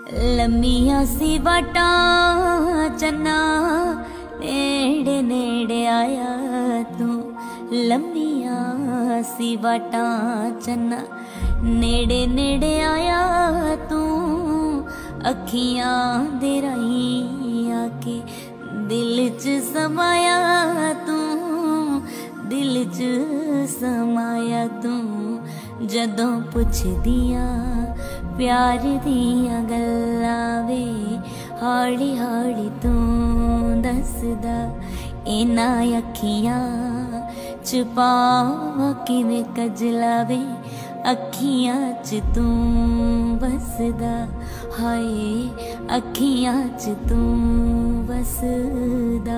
लम्मियां सी वाटा चन्ना नेड़े नेड़े आया तू। लम्मियां सी वाटा चन्ना नेड़े नेड़े आया तू। अखियां दे राही आके दिल च समाया तू। दिल च समाया तू। जदों पुछदियां प्यार दियां गल्लां वे हाड़ी हाड़ी तू दसदा। इन्हां अखियां च पावां किवें कजला वे अखियां च तू बसदा। हाय अखियां च तू बसदा।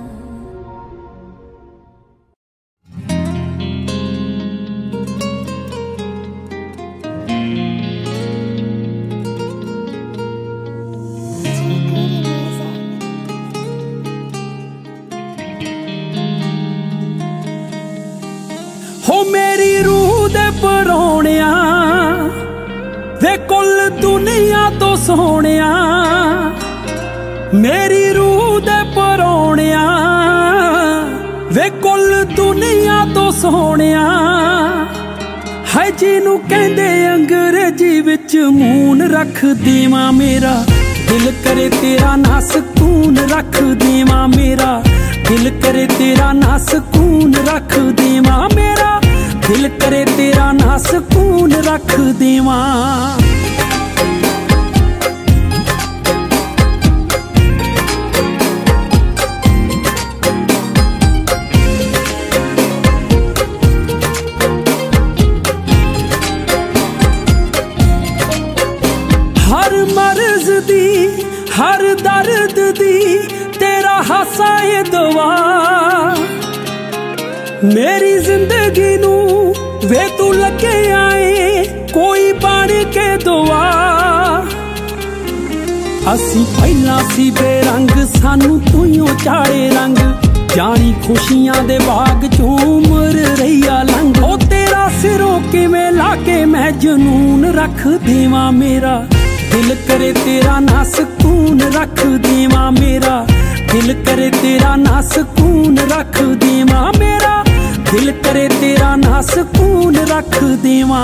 हो मेरी रूह दे परौणिया वे कुल दुनिया तो सोहणिया। मेरी रूह दे परौणिया वे कुल दुनिया तो सोहणिया। है जिनू कहंदे अंग्रेजी विच मून रख देवां मेरा। दिल करे तेरा ना सकून रख देवां मेरा। दिल करे तेरा ना सकून रख देवां मेरा। दिल करे तेरा ना सकून रख देवां। हर मर्ज दी हर दर्द दी तेरा हासा ये दवा। मेरी जिंदगी नू वे तू लगे आए कोई बन के दुआ। असी पहला सी बेरंग सानू तूं चाड़े रंग। जानी खुशियां दे बाग चों उमर रहिया लंघ। ओ तेरा सिरों किवें लाके मैं जनून रख देवां मेरा। दिल करे तेरा ना सकून रख देवां मेरा। दिल करे तेरा ना सकून रख देवां मेरा। दिल करे तेरा ना सकून रख देवां।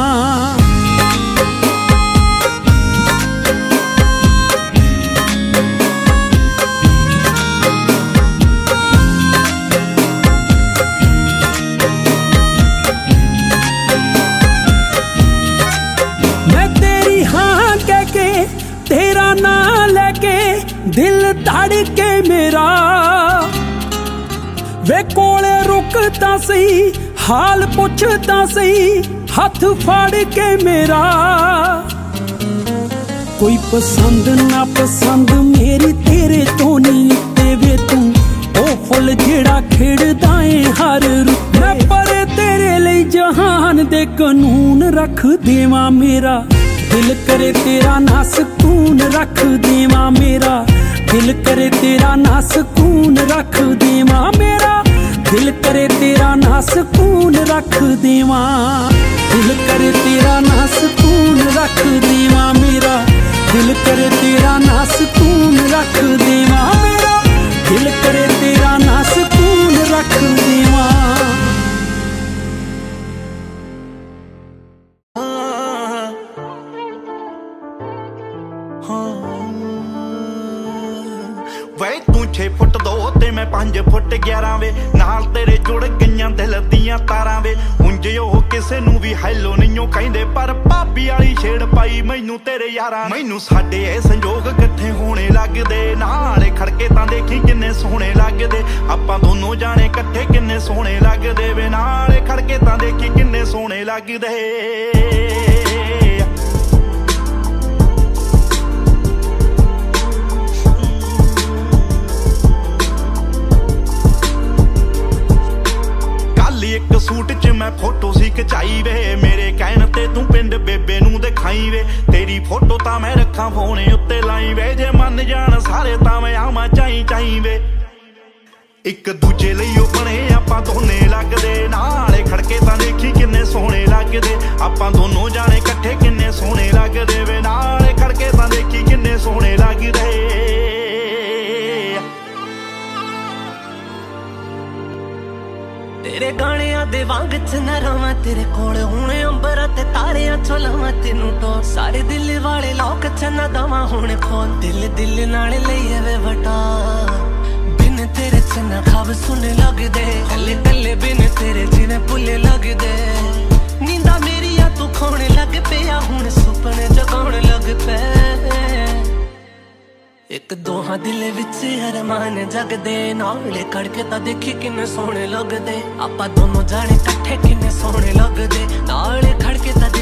मैं तेरी हाँ कह के तेरा ना लेके दिल धड़के मेरा। वे कोले रुकता सही हाल पुछता सही हाथ फाड़ के मेरा। कोई पसंद ना पसंद मेरी तेरे तो नहीं देवे तू। ओ फुल जेड़ा खिड़दा है हर रुत। मैं परे तेरे लिए जहान दे कानून रख देवां मेरा। दिल करे तेरा ना सकून रख देवां मेरा। दिल करे तेरा ना सकून रख देवां मेरा। दिल करे तेरा ना सकून रख देवां। दिल करे तेरा ना सकून रख देवां मेरा। दिल करे तेरा ना सकून रख देवां मेरा। दिल करे तेरा ना सकून रख देवां। वे तू 6 फुट 2 ते मैं 5 फुट 11 वे। नाल तेरे जुड़ गईयां दिल दियां तारां वे। उंज ओ किसे नू भी हैलो नहीं कहंदे पर भाभी वाली छेड़ पाई मैनू तेरे यारां। मैनू साडे ए संजोग इकट्ठे होने लगदे। नाले खड़के तां देखी किन्ने सोहणे लगदे। आपां दोनों जाने इकट्ठे किन्ने सोहणे लगदे वे। नाले खड़के तां देखी किन्ने सोहणे लगदे। एक सूट च मैं फोटो सी खचाई वे। मेरे कहण ते तू पिंड बेबे नू दिखाई वे। तेरी फोटो तां मैं रखा फोने उत्ते लाई वे। जे मन जान सारे तां मैं आवां चाई चाई वे। एक दूजे लई बने आपां दोने लगदे। नाले खड़के तां देखी किन्ने सोहणे लगदे। आपां दोनों जाने इकट्ठे किन्ने सोहणे लगदे वे। नाले खड़के तां देखी किन्ने किन्ने सोहने लगदे। तेरे गाणियां दे वांग च न रवां तेरे कोल हुण अंबर ते तारियां चो लवां तेनू तो सारे दिल वाले लोक च न दवां हुण खोल दिल दिल नाल लईए वे वटा बिन तेरे च न खाब सुने लगदे कल्ले कल्ले बिन तेरे जिवें भुल्ले लगदे नींदा मेरिया तू खोने लग पिया हुण सुपने जगाउण लग पे एक दोहां दिल विच अरमान जगदे नाले खड़के तां देखी किन्ने सोहणे लगदे आपां दोनों जाने कट्ठे किन्ने सोहणे लगदे नाले खड़के तां